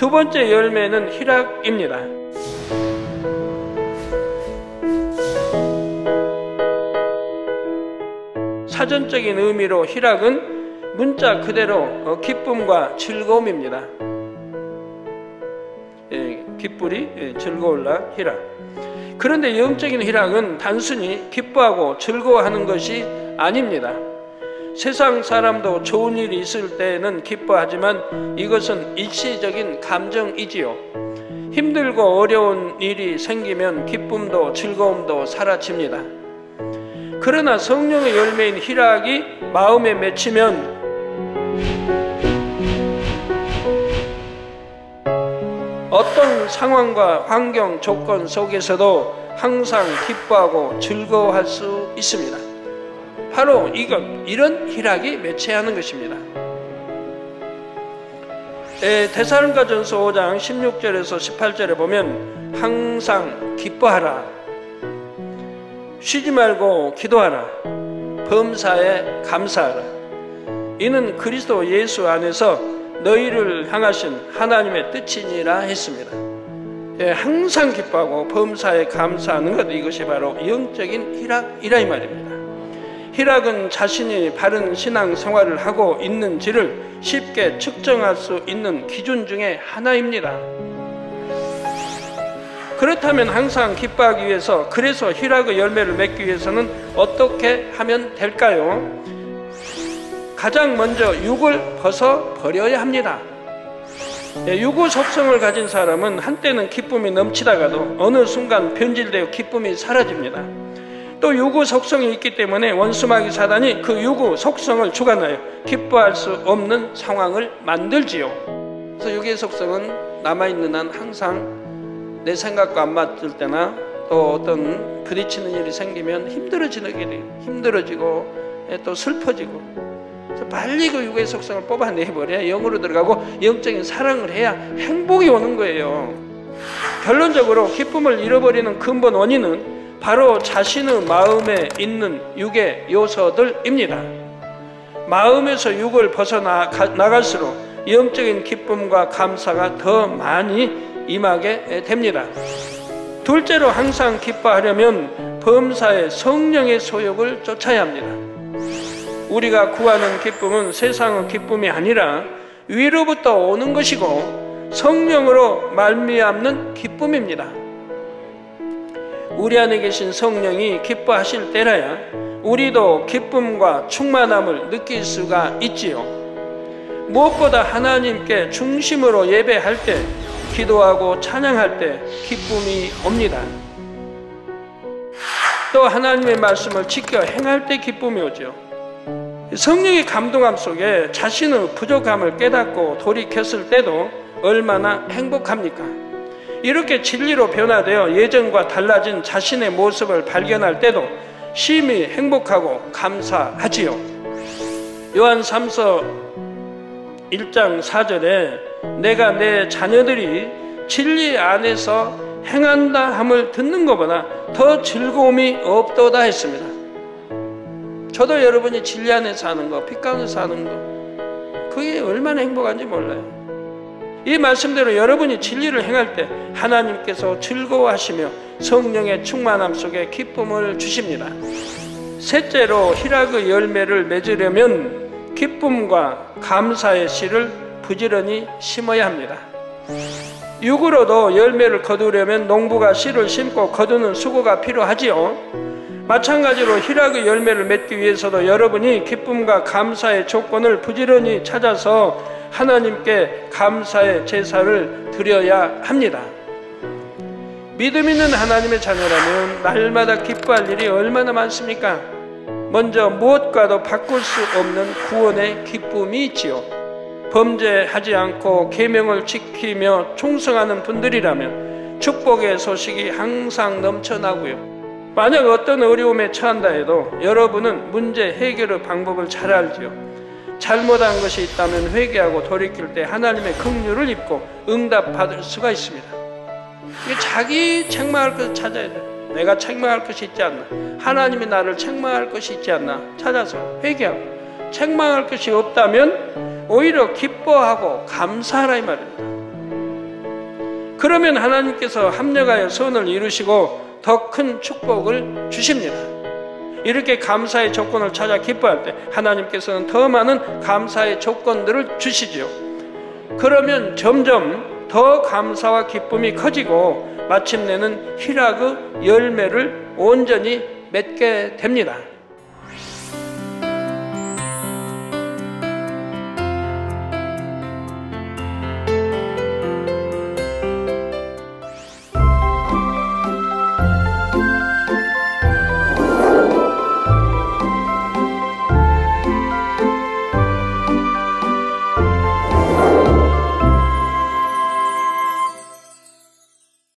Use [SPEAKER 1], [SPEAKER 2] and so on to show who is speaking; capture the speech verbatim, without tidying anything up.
[SPEAKER 1] 두 번째 열매는 희락입니다. 사전적인 의미로 희락은 문자 그대로 기쁨과 즐거움입니다. 예, 기쁘리, 예, 즐거울라, 희락. 그런데 영적인 희락은 단순히 기뻐하고 즐거워하는 것이 아닙니다. 세상 사람도 좋은 일이 있을 때에는 기뻐하지만 이것은 일시적인 감정이지요. 힘들고 어려운 일이 생기면 기쁨도 즐거움도 사라집니다. 그러나 성령의 열매인 희락이 마음에 맺히면 어떤 상황과 환경, 조건 속에서도 항상 기뻐하고 즐거워할 수 있습니다. 바로 이것, 이런 희락이 매체하는 것입니다. 데살로니가전서 오 장 십육 절에서 십팔 절에 보면 항상 기뻐하라, 쉬지 말고 기도하라, 범사에 감사하라. 이는 그리스도 예수 안에서 너희를 향하신 하나님의 뜻이니라 했습니다. 예, 항상 기뻐하고 범사에 감사하는 것, 이것이 바로 영적인 희락이라 이 말입니다. 희락은 자신이 바른 신앙 생활을 하고 있는지를 쉽게 측정할 수 있는 기준 중에 하나입니다. 그렇다면 항상 기뻐하기 위해서, 그래서 희락의 열매를 맺기 위해서는 어떻게 하면 될까요? 가장 먼저 육을 벗어 버려야 합니다. 육의 속성을 가진 사람은 한때는 기쁨이 넘치다가도 어느 순간 변질되어 기쁨이 사라집니다. 또 육의 속성이 있기 때문에 원수마귀 사단이 그 육의 속성을 주관하여 기뻐할 수 없는 상황을 만들지요. 그래서 육의 속성은 남아있는 한 항상 내 생각과 안 맞을 때나 또 어떤 부딪히는 일이 생기면 힘들어지는 일이 힘들어지고 또 슬퍼지고, 그래서 빨리 그 육의 속성을 뽑아내버려야 영으로 들어가고 영적인 사랑을 해야 행복이 오는 거예요. 결론적으로 기쁨을 잃어버리는 근본 원인은 바로 자신의 마음에 있는 육의 요소들입니다. 마음에서 육을 벗어나갈수록 영적인 기쁨과 감사가 더 많이 임하게 됩니다. 둘째로 항상 기뻐하려면 범사의 성령의 소욕을 쫓아야 합니다. 우리가 구하는 기쁨은 세상의 기쁨이 아니라 위로부터 오는 것이고 성령으로 말미암는 기쁨입니다. 우리 안에 계신 성령이 기뻐하실 때라야 우리도 기쁨과 충만함을 느낄 수가 있지요. 무엇보다 하나님께 중심으로 예배할 때, 기도하고 찬양할 때 기쁨이 옵니다. 또 하나님의 말씀을 지켜 행할 때 기쁨이 오죠. 성령의 감동함 속에 자신의 부족함을 깨닫고 돌이켰을 때도 얼마나 행복합니까? 이렇게 진리로 변화되어 예전과 달라진 자신의 모습을 발견할 때도 심히 행복하고 감사하지요. 요한 삼서 일 장 사 절에 내가 내 자녀들이 진리 안에서 행한다 함을 듣는 것보다 더 즐거움이 없도다 했습니다. 저도 여러분이 진리 안에 사는 거, 빛 가운데 사는 거, 그게 얼마나 행복한지 몰라요. 이 말씀대로 여러분이 진리를 행할 때 하나님께서 즐거워하시며 성령의 충만함 속에 기쁨을 주십니다. 셋째로 희락의 열매를 맺으려면 기쁨과 감사의 씨를 부지런히 심어야 합니다. 육으로도 열매를 거두려면 농부가 씨를 심고 거두는 수고가 필요하지요. 마찬가지로 희락의 열매를 맺기 위해서도 여러분이 기쁨과 감사의 조건을 부지런히 찾아서 하나님께 감사의 제사를 드려야 합니다. 믿음 있는 하나님의 자녀라면 날마다 기뻐할 일이 얼마나 많습니까? 먼저 무엇과도 바꿀 수 없는 구원의 기쁨이 있지요. 범죄하지 않고 계명을 지키며 충성하는 분들이라면 축복의 소식이 항상 넘쳐나고요. 만약 어떤 어려움에 처한다 해도 여러분은 문제 해결의 방법을 잘 알지요. 잘못한 것이 있다면 회개하고 돌이킬 때 하나님의 긍휼을 입고 응답받을 수가 있습니다. 이게 자기 책망할 것을 찾아야 돼요. 내가 책망할 것이 있지 않나, 하나님이 나를 책망할 것이 있지 않나 찾아서 회개하고, 책망할 것이 없다면 오히려 기뻐하고 감사하라 이 말입니다. 그러면 하나님께서 합력하여 선을 이루시고 더 큰 축복을 주십니다. 이렇게 감사의 조건을 찾아 기뻐할 때 하나님께서는 더 많은 감사의 조건들을 주시죠. 그러면 점점 더 감사와 기쁨이 커지고 마침내는 희락의 열매를 온전히 맺게 됩니다.